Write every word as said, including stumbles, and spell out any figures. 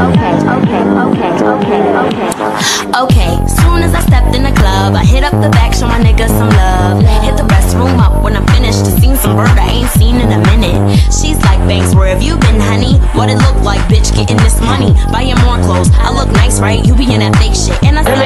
okay, okay, okay, okay, okay. Okay, soon as I stepped in the club, I hit up the back, show my niggas some love. Hit the restroom up when I'm finished to see some bird I ain't seen in a minute. She's like, Banks, where have you been, honey? What it look like, bitch, getting this money, buying more clothes. I look nice, right? You be in that fake shit, and I